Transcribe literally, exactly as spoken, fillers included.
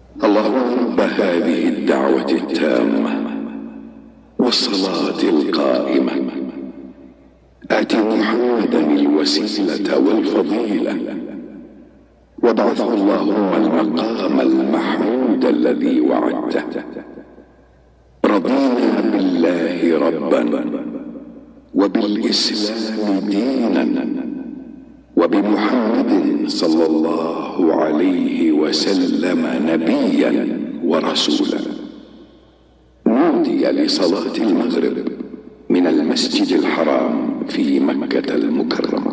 اللهم رب هذه الدعوة التامة والصلاة القائمة آت محمدا الوسيلة والفضيلة وابعثه اللهم المقام المحمود الذي وعدته. رضينا بالله ربا وبالإسلام دينا وبمحمد صلى الله عليه وسلم نبيا ورسولا. نودي لصلاة المغرب من المسجد الحرام في مكة المكرمة.